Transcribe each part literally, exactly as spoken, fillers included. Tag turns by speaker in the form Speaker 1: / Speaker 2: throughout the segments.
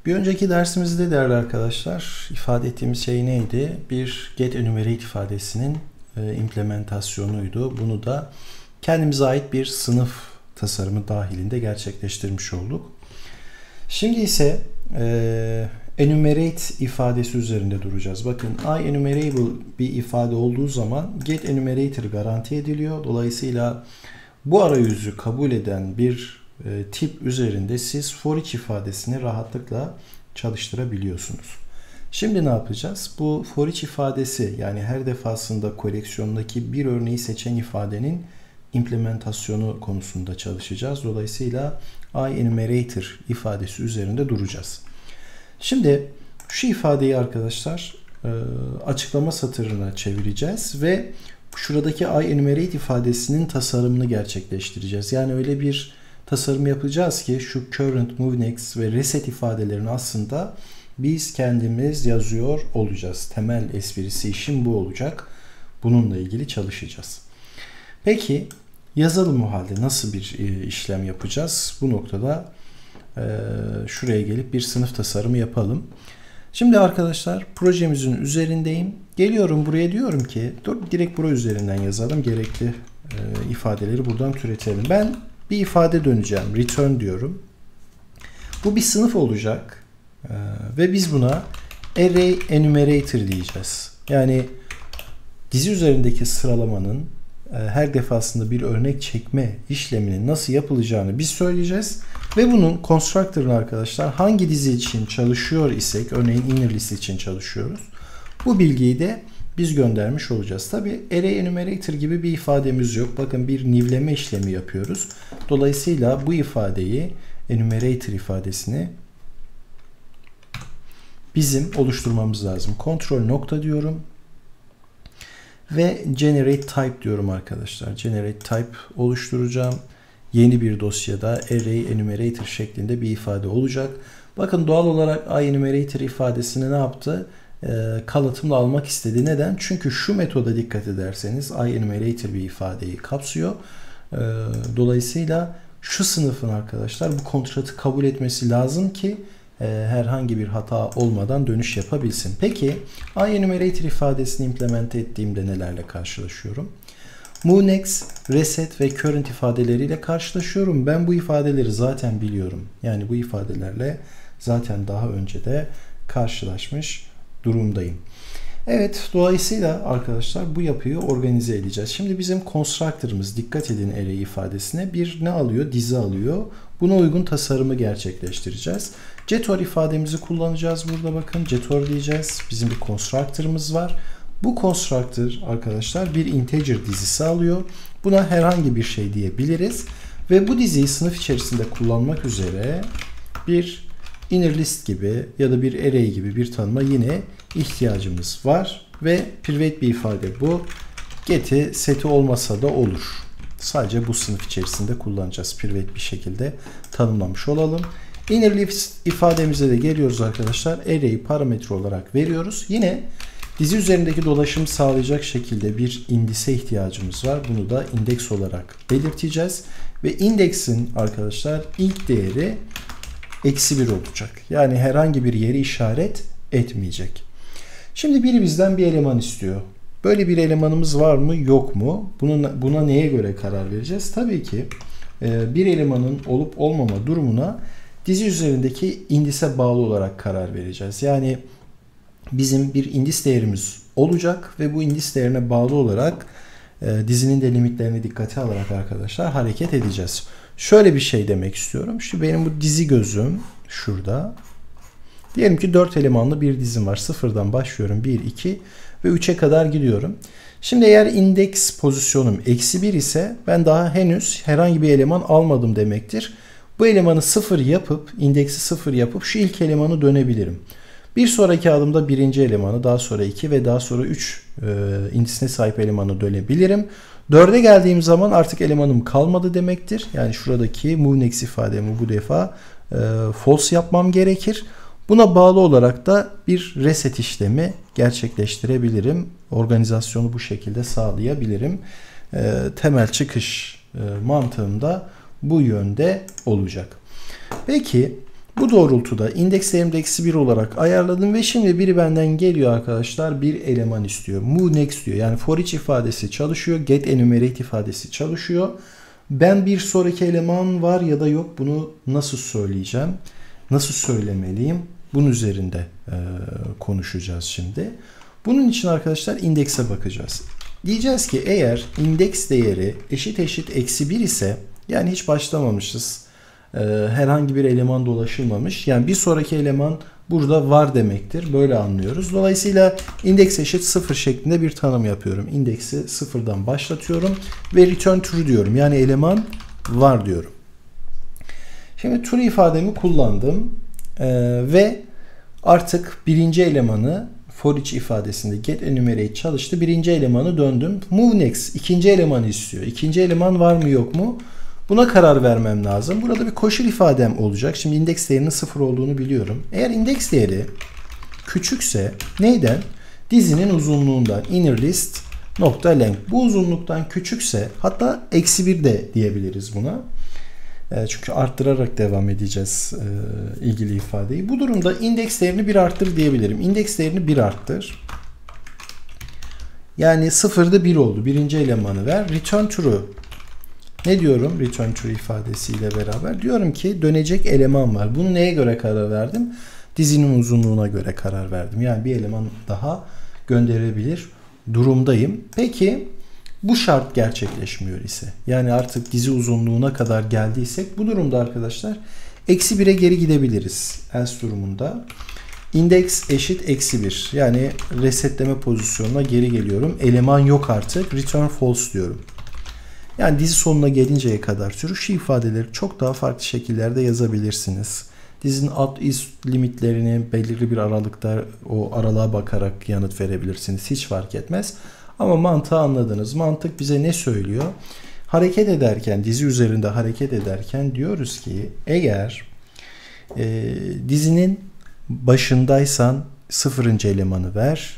Speaker 1: Bir önceki dersimizde değerli arkadaşlar ifade ettiğimiz şey neydi? Bir getEnumerate ifadesinin e, implementasyonuydu. Bunu da kendimize ait bir sınıf tasarımı dahilinde gerçekleştirmiş olduk. Şimdi ise e, enumerate ifadesi üzerinde duracağız. Bakın IEnumerable bir ifade olduğu zaman getEnumerator garanti ediliyor. Dolayısıyla bu arayüzü kabul eden bir e, tip üzerinde siz for each ifadesini rahatlıkla çalıştırabiliyorsunuz. Şimdi ne yapacağız? Bu for each ifadesi, yani her defasında koleksiyondaki bir örneği seçen ifadenin implementasyonu konusunda çalışacağız. Dolayısıyla IEnumerator ifadesi üzerinde duracağız. Şimdi şu ifadeyi arkadaşlar e, açıklama satırına çevireceğiz ve şuradaki IEnumerate ifadesinin tasarımını gerçekleştireceğiz. Yani öyle bir tasarım yapacağız ki şu current, move next ve reset ifadelerini aslında biz kendimiz yazıyor olacağız. Temel esprisi işin bu olacak. Bununla ilgili çalışacağız. Peki yazalım o halde. Nasıl bir işlem yapacağız? Bu noktada e, şuraya gelip bir sınıf tasarımı yapalım. Şimdi arkadaşlar projemizin üzerindeyim. Geliyorum buraya, diyorum ki dur direkt buraya üzerinden yazalım. Gerekli e, ifadeleri buradan türetelim. Ben bir ifade döneceğim. Return diyorum. Bu bir sınıf olacak. E, ve biz buna array enumerator diyeceğiz. Yani dizi üzerindeki sıralamanın e, her defasında bir örnek çekme işleminin nasıl yapılacağını biz söyleyeceğiz. Ve bunun constructor'ını arkadaşlar hangi dizi için çalışıyor isek, örneğin inner list için çalışıyoruz. Bu bilgiyi de biz göndermiş olacağız. Tabi array enumerator gibi bir ifademiz yok. Bakın bir nivleme işlemi yapıyoruz. Dolayısıyla bu ifadeyi, enumerator ifadesini bizim oluşturmamız lazım. Kontrol nokta diyorum. Ve generate type diyorum arkadaşlar. Generate type oluşturacağım. Yeni bir dosyada array enumerator şeklinde bir ifade olacak. Bakın doğal olarak IEnumerator ifadesini ne yaptı? E, kalıtımla almak istedi. Neden? Çünkü şu metoda dikkat ederseniz IEnumerator bir ifadeyi kapsıyor. E, dolayısıyla şu sınıfın arkadaşlar bu kontratı kabul etmesi lazım ki e, herhangi bir hata olmadan dönüş yapabilsin. Peki IEnumerator ifadesini implemente ettiğimde nelerle karşılaşıyorum? Move next, reset ve current ifadeleriyle karşılaşıyorum. Ben bu ifadeleri zaten biliyorum. Yani bu ifadelerle zaten daha önce de karşılaşmış durumdayım. Evet, dolayısıyla arkadaşlar bu yapıyı organize edeceğiz. Şimdi bizim constructor'ımız, dikkat edin array ifadesine, bir ne alıyor? Dizi alıyor. Buna uygun tasarımı gerçekleştireceğiz. Getor ifademizi kullanacağız burada, bakın. Getor diyeceğiz. Bizim bir constructor'ımız var. Bu constructor arkadaşlar bir integer dizisi alıyor. Buna herhangi bir şey diyebiliriz. Ve bu diziyi sınıf içerisinde kullanmak üzere bir inner list gibi ya da bir array gibi bir tanıma yine ihtiyacımız var. Ve private bir ifade bu. Get'i seti olmasa da olur. Sadece bu sınıf içerisinde kullanacağız. Private bir şekilde tanımlamış olalım. Inner list ifademize de geliyoruz arkadaşlar. Array'i parametre olarak veriyoruz. Yine dizi üzerindeki dolaşım sağlayacak şekilde bir indise ihtiyacımız var. Bunu da indeks olarak belirteceğiz. Ve indeksin arkadaşlar ilk değeri eksi bir olacak. Yani herhangi bir yeri işaret etmeyecek. Şimdi biri bizden bir eleman istiyor. Böyle bir elemanımız var mı yok mu? Bunun, buna neye göre karar vereceğiz? Tabii ki bir elemanın olup olmama durumuna dizi üzerindeki indise bağlı olarak karar vereceğiz. Yani bizim bir indis değerimiz olacak ve bu indis değerine bağlı olarak e, dizinin de limitlerini dikkate alarak arkadaşlar hareket edeceğiz. Şöyle bir şey demek istiyorum. Şu benim bu dizi gözüm şurada. Diyelim ki dört elemanlı bir dizim var. Sıfırdan başlıyorum. bir, iki ve üçe kadar gidiyorum. Şimdi eğer indeks pozisyonum eksi bir ise ben daha henüz herhangi bir eleman almadım demektir. Bu elemanı sıfır yapıp, indeksi sıfır yapıp şu ilk elemanı dönebilirim. Bir sonraki adımda birinci elemanı, daha sonra iki ve daha sonra üç e, indisine sahip elemanı dönebilirim. dörde geldiğim zaman artık elemanım kalmadı demektir. Yani şuradaki move next ifademi bu defa e, false yapmam gerekir. Buna bağlı olarak da bir reset işlemi gerçekleştirebilirim. Organizasyonu bu şekilde sağlayabilirim. E, temel çıkış e, mantığım da bu yönde olacak. Peki Bu doğrultuda indeks değerimde eksi bir olarak ayarladım ve şimdi biri benden geliyor arkadaşlar, bir eleman istiyor. Move next diyor. Yani for each ifadesi çalışıyor. Get enumerate ifadesi çalışıyor. Ben bir sonraki eleman var ya da yok, bunu nasıl söyleyeceğim? Nasıl söylemeliyim? Bunun üzerinde e, konuşacağız şimdi. Bunun için arkadaşlar indekse bakacağız. Diyeceğiz ki eğer indeks değeri eşit eşit eksi bir ise, yani hiç başlamamışız, e, herhangi bir eleman dolaşılmamış, yani bir sonraki eleman burada var demektir. Böyle anlıyoruz. Dolayısıyla indeks eşit sıfır şeklinde bir tanım yapıyorum. İndeksi sıfırdan başlatıyorum ve return true diyorum. Yani eleman var diyorum. Şimdi true ifademi kullandım ee, ve artık birinci elemanı for each ifadesinde get enumerate çalıştı. Birinci elemanı döndüm. Move next ikinci elemanı istiyor. İkinci eleman var mı yok mu? Buna karar vermem lazım. Burada bir koşul ifadem olacak. Şimdi indeks değerinin sıfır olduğunu biliyorum. Eğer indeks değeri küçükse neyden? Dizinin uzunluğundan inner list nokta length. Bu uzunluktan küçükse, hatta eksi bir de diyebiliriz buna. Çünkü arttırarak devam edeceğiz e, ilgili ifadeyi. Bu durumda indeks değerini bir arttır diyebilirim. İndeks değerini bir arttır. Yani sıfırda bir oldu. Birinci elemanı ver. Return true. Ne diyorum? Return true ifadesiyle beraber. Diyorum ki dönecek eleman var. Bunu neye göre karar verdim? Dizinin uzunluğuna göre karar verdim. Yani bir eleman daha gönderebilir durumdayım. Peki bu şart gerçekleşmiyor ise, yani artık dizi uzunluğuna kadar geldiysek, bu durumda arkadaşlar eksi bire geri gidebiliriz. Else durumunda index eşit eksi bir, yani resetleme pozisyonuna geri geliyorum. Eleman yok artık. Return false diyorum. Yani dizi sonuna gelinceye kadar sürü şu ifadeleri çok daha farklı şekillerde yazabilirsiniz. Dizinin alt üst limitlerini belirli bir aralıkta o aralığa bakarak yanıt verebilirsiniz. Hiç fark etmez. Ama mantığı anladınız. Mantık bize ne söylüyor? Hareket ederken, dizi üzerinde hareket ederken diyoruz ki eğer e, dizinin başındaysan sıfırıncı elemanı ver.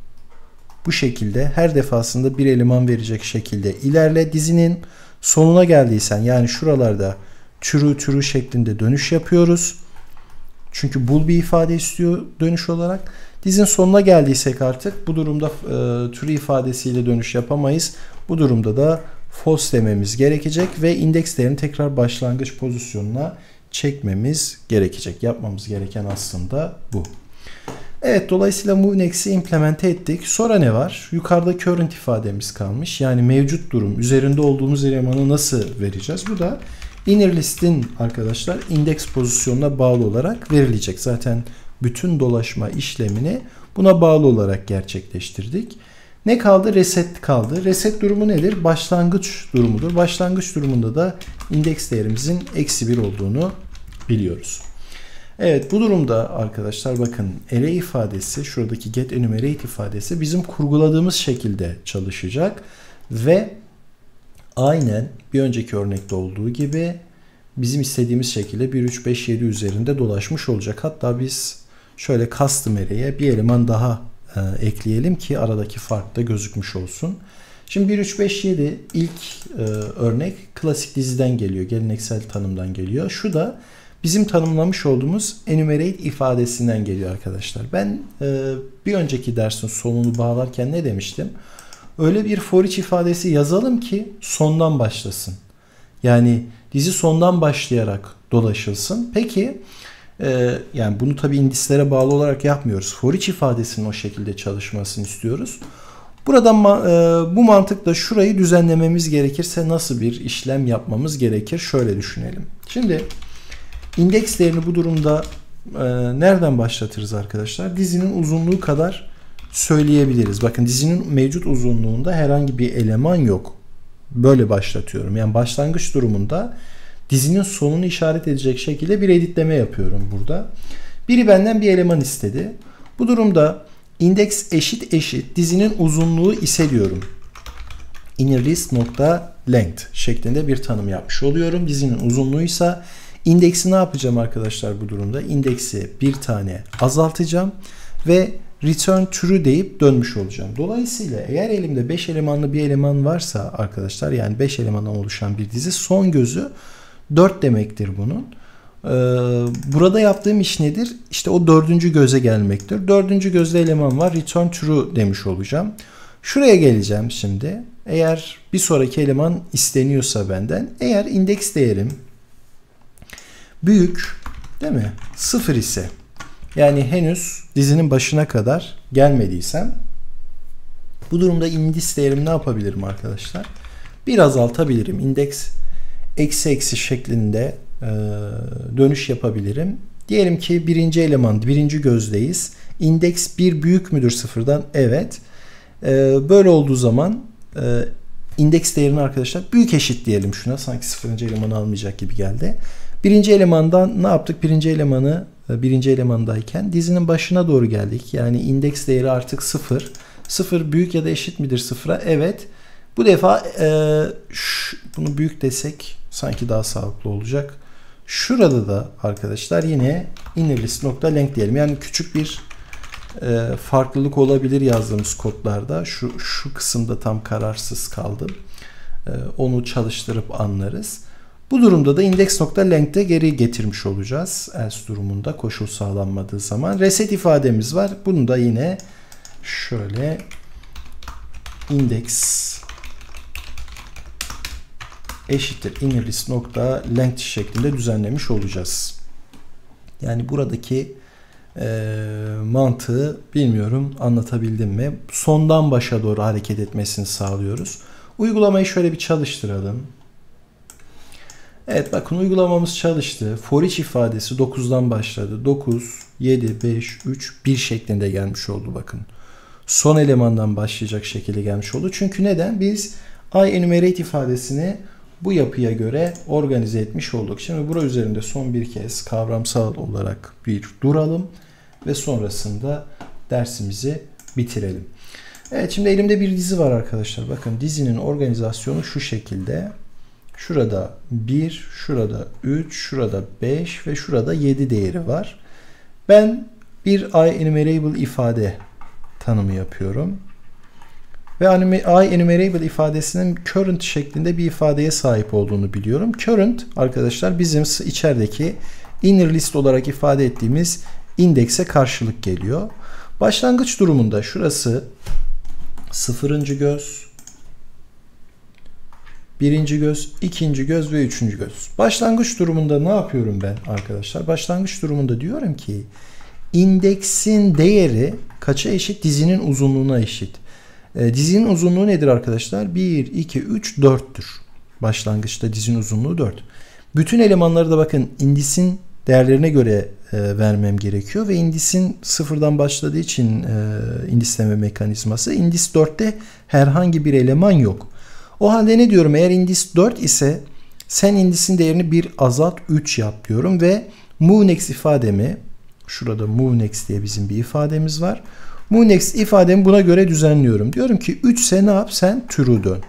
Speaker 1: Bu şekilde her defasında bir eleman verecek şekilde ilerle. Dizinin sonuna geldiysen, yani şuralarda true true şeklinde dönüş yapıyoruz. Çünkü bool bir ifade istiyor dönüş olarak. Dizin sonuna geldiysek artık bu durumda e, true ifadesiyle dönüş yapamayız. Bu durumda da false dememiz gerekecek ve indeks değerini tekrar başlangıç pozisyonuna çekmemiz gerekecek. Yapmamız gereken aslında bu. Evet, dolayısıyla move next'i implemente ettik. Sonra ne var? Yukarıda current ifademiz kalmış. Yani mevcut durum, üzerinde olduğumuz elemanı nasıl vereceğiz? Bu da inner list'in arkadaşlar indeks pozisyonuna bağlı olarak verilecek. Zaten bütün dolaşma işlemini buna bağlı olarak gerçekleştirdik. Ne kaldı? Reset kaldı. Reset durumu nedir? Başlangıç durumudur. Başlangıç durumunda da indeks değerimizin eksi bir olduğunu biliyoruz. Evet, bu durumda arkadaşlar bakın array ifadesi, şuradaki get enumerate ifadesi bizim kurguladığımız şekilde çalışacak ve aynen bir önceki örnekte olduğu gibi bizim istediğimiz şekilde bir, üç, beş, yedi üzerinde dolaşmış olacak. Hatta biz şöyle custom array'e bir eleman daha e, ekleyelim ki aradaki fark da gözükmüş olsun. Şimdi bir, üç, beş, yedi ilk e, örnek klasik diziden geliyor. Geleneksel tanımdan geliyor. Şu da bizim tanımlamış olduğumuz enumerate ifadesinden geliyor arkadaşlar. Ben e, bir önceki dersin sonunu bağlarken ne demiştim? Öyle bir for each ifadesi yazalım ki sondan başlasın. Yani dizi sondan başlayarak dolaşılsın. Peki e, yani bunu tabii indislere bağlı olarak yapmıyoruz. For each ifadesinin o şekilde çalışmasını istiyoruz. Buradan e, bu mantıkla şurayı düzenlememiz gerekirse nasıl bir işlem yapmamız gerekir? Şöyle düşünelim. Şimdi indeks değerini bu durumda e, nereden başlatırız arkadaşlar? Dizinin uzunluğu kadar söyleyebiliriz. Bakın dizinin mevcut uzunluğunda herhangi bir eleman yok. Böyle başlatıyorum. Yani başlangıç durumunda dizinin sonunu işaret edecek şekilde bir editleme yapıyorum burada. Biri benden bir eleman istedi. Bu durumda indeks eşit eşit dizinin uzunluğu ise diyorum. Inner list nokta length şeklinde bir tanım yapmış oluyorum. Dizinin uzunluğuysa indeksi ne yapacağım arkadaşlar bu durumda? İndeksi bir tane azaltacağım ve return true deyip dönmüş olacağım. Dolayısıyla eğer elimde beş elemanlı bir eleman varsa arkadaşlar, yani beş elemandan oluşan bir dizi, son gözü dört demektir bunun. Burada yaptığım iş nedir? İşte o dördüncü göze gelmektir. Dördüncü gözde eleman var. Return true demiş olacağım. Şuraya geleceğim şimdi. Eğer bir sonraki eleman isteniyorsa benden. Eğer indeks değerim büyük, değil mi? Sıfır ise, yani henüz dizinin başına kadar gelmediysem, bu durumda indeks değerimi ne yapabilirim arkadaşlar? Bir azaltabilirim. İndeks eksi eksi şeklinde e, dönüş yapabilirim. Diyelim ki birinci eleman, birinci gözdeyiz. İndeks bir büyük müdür sıfırdan? Evet. E, böyle olduğu zaman e, indeks değerini arkadaşlar büyük eşit diyelim şuna. Sanki sıfırıncı elemanı almayacak gibi geldi. Birinci elemandan ne yaptık? Birinci elemanı birinci elemandayken dizinin başına doğru geldik. Yani indeks değeri artık sıfır. sıfır büyük ya da eşit midir sıfıra? Evet. Bu defa e, şu, bunu büyük desek sanki daha sağlıklı olacak. Şurada da arkadaşlar yine innerlist.length diyelim. Yani küçük bir e, farklılık olabilir yazdığımız kodlarda. Şu, şu kısımda tam kararsız kaldım. E, onu çalıştırıp anlarız. Bu durumda da index.length'e geri getirmiş olacağız. Else durumunda koşul sağlanmadığı zaman. Reset ifademiz var. Bunu da yine şöyle index eşittir innerlist.length şeklinde düzenlemiş olacağız. Yani buradaki e, mantığı bilmiyorum anlatabildim mi? Sondan başa doğru hareket etmesini sağlıyoruz. Uygulamayı şöyle bir çalıştıralım. Evet, bakın uygulamamız çalıştı. For each ifadesi dokuzdan başladı. dokuz, yedi, beş, üç, bir şeklinde gelmiş oldu bakın. Son elemandan başlayacak şekilde gelmiş oldu. Çünkü neden? Biz IEnumerate ifadesini bu yapıya göre organize etmiş olduk. Şimdi bura üzerinde son bir kez kavramsal olarak bir duralım ve sonrasında dersimizi bitirelim. Evet, şimdi elimde bir dizi var arkadaşlar. Bakın dizinin organizasyonu şu şekilde. Şurada bir, şurada üç, şurada beş ve şurada yedi değeri var. Ben bir IEnumerable ifade tanımı yapıyorum. Ve IEnumerable ifadesinin current şeklinde bir ifadeye sahip olduğunu biliyorum. Current arkadaşlar bizim içerideki inner list olarak ifade ettiğimiz indekse karşılık geliyor. Başlangıç durumunda şurası sıfırıncı göz, birinci göz, ikinci göz ve üçüncü göz. Başlangıç durumunda ne yapıyorum ben arkadaşlar? Başlangıç durumunda diyorum ki indeksin değeri kaça eşit? Dizinin uzunluğuna eşit. E, dizinin uzunluğu nedir arkadaşlar? bir, iki, üç, dörttür. Başlangıçta dizinin uzunluğu dört. Bütün elemanları da bakın indisin değerlerine göre e, vermem gerekiyor ve indisin sıfırdan başladığı için e, indisleme mekanizması. Indis dörtte herhangi bir eleman yok. O halde ne diyorum? Eğer indis dört ise sen indisin değerini bir azalt üç yap diyorum ve moveNext ifademi, şurada moveNext diye bizim bir ifademiz var. moveNext ifademi buna göre düzenliyorum. Diyorum ki üç ise ne yap? Sen true dön.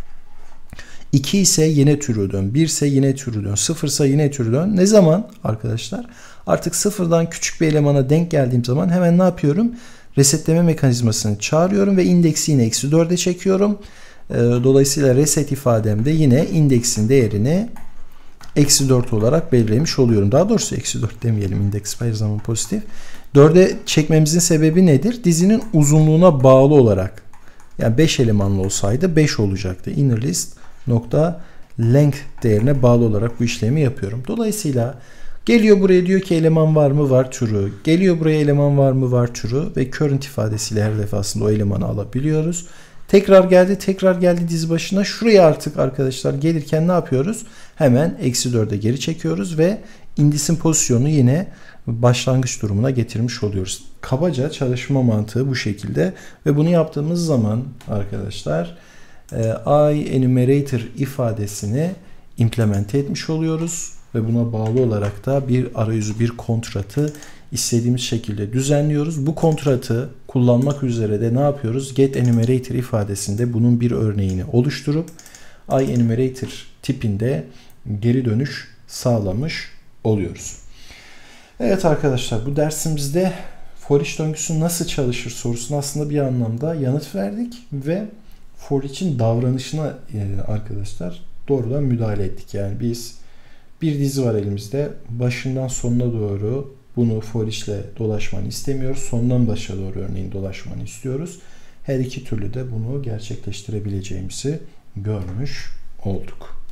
Speaker 1: iki ise yine true dön. bir ise yine true dön. sıfır ise yine true dön. Ne zaman arkadaşlar? Artık sıfırdan küçük bir elemana denk geldiğim zaman hemen ne yapıyorum? Resetleme mekanizmasını çağırıyorum ve indeksi yine eksi dörde çekiyorum. Dolayısıyla reset ifademde yine indeksin değerini eksi dört olarak belirlemiş oluyorum. Daha doğrusu eksi dört demeyelim. İndeks her zaman pozitif. dörde çekmemizin sebebi nedir? Dizinin uzunluğuna bağlı olarak. Yani beş elemanlı olsaydı beş olacaktı. Innerlist.length değerine bağlı olarak bu işlemi yapıyorum. Dolayısıyla geliyor buraya diyor ki eleman var mı? Var, true. Geliyor buraya eleman var mı? Var, true. Ve current ifadesiyle her defasında o elemanı alabiliyoruz. Tekrar geldi, tekrar geldi dizi başına. Şuraya artık arkadaşlar gelirken ne yapıyoruz? Hemen eksi dörde geri çekiyoruz ve indisin pozisyonu yine başlangıç durumuna getirmiş oluyoruz. Kabaca çalışma mantığı bu şekilde ve bunu yaptığımız zaman arkadaşlar IEnumerator ifadesini implemente etmiş oluyoruz ve buna bağlı olarak da bir arayüzü, bir kontratı istediğimiz şekilde düzenliyoruz. Bu kontratı kullanmak üzere de ne yapıyoruz? GetEnumerator ifadesinde bunun bir örneğini oluşturup IEnumerator tipinde geri dönüş sağlamış oluyoruz. Evet arkadaşlar, bu dersimizde for each döngüsü nasıl çalışır sorusuna aslında bir anlamda yanıt verdik ve for each'in davranışına arkadaşlar doğrudan müdahale ettik. Yani biz Bir dizi var elimizde. Başından sonuna doğru bunu for each ile dolaşmanı istemiyoruz. Sondan başa doğru örneğin dolaşmanı istiyoruz. Her iki türlü de bunu gerçekleştirebileceğimizi görmüş olduk.